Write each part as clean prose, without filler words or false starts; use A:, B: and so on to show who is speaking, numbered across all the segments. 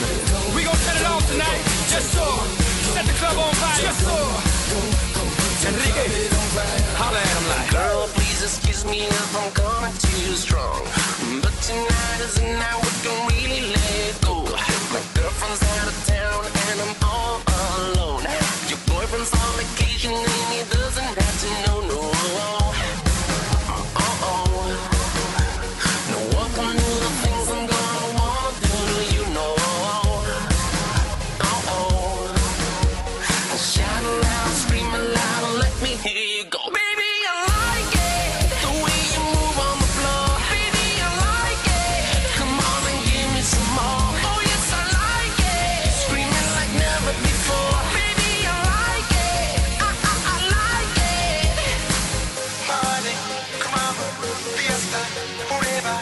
A: We gon' set it off tonight. Yes, sir. Set the club on fire. Yes, sir. Enrique, holla at him like.
B: Girl, please excuse me if I'm coming too strong, but tonight is the night we can really let it go. My girlfriend's out of town and I'm all alone. Your boyfriend's on vacation and he doesn't have to know, no. No, welcome to the things I'm gonna wanna do to you, know. Shout aloud, scream aloud, let me hear you go. Baby, I like it, the way you move on the floor. Baby, I like it, come on and give me some more. Oh yes, I like it, screaming like never before. Baby, I like it, I like it. Party, come on, fiesta, forever.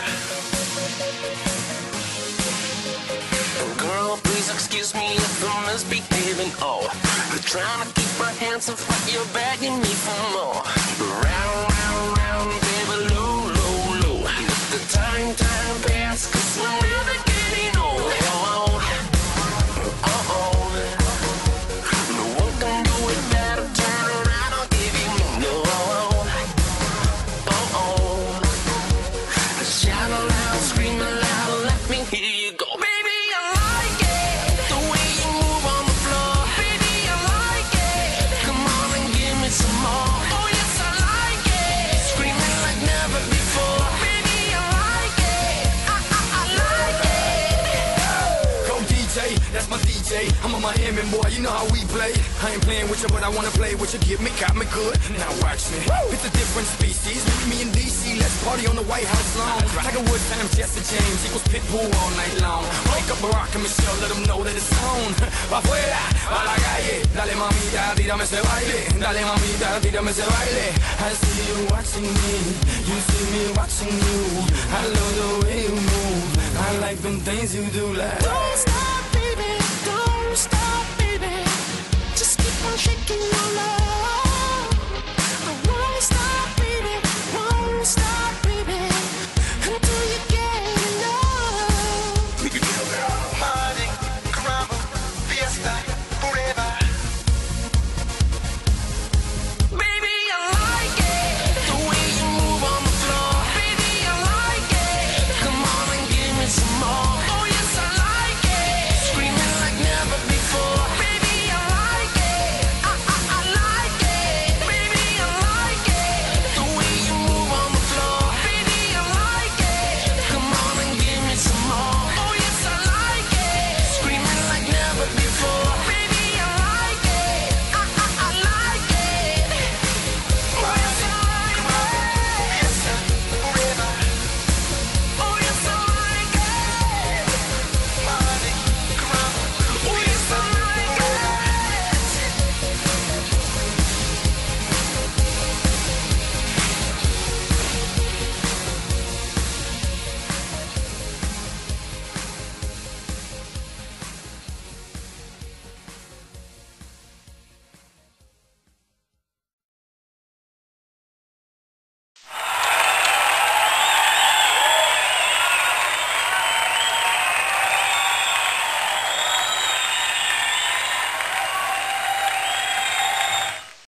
B: Girl, please excuse me if I'm misbehaving, oh. Trying to keep my hands off, but you're begging me for more. Round, round, round, baby, low, low, low. Let the time pass, 'cause we're never getting old. No one can do it better. Turn around, I'll give you more. Shout aloud, scream aloud, let me hear you go. Baby, I like it, the way you move on the floor. Baby, I like it, come on and give me some more. Oh yes, I like it, screaming like never before. Baby, I like it, I like it.
A: Go DJ, that's my DJ. I'm a Miami boy, you know how we play. I ain't playing with you, but I wanna play with you. Get me, got me good. Now watch me. It's a different species. Meet me in DC, let's party on the White House lawn. Tiger Woods times Jesse James equals Pitbull all night long. Wake up Barack and Michelle, let them know that it's on. Pa' afuera, pa' la calle. Dale mamita, tírame ese baile. Dale mamita, tírame ese baile. I see you watching me, you see me watching you. I love the way you move. I like them things you do like.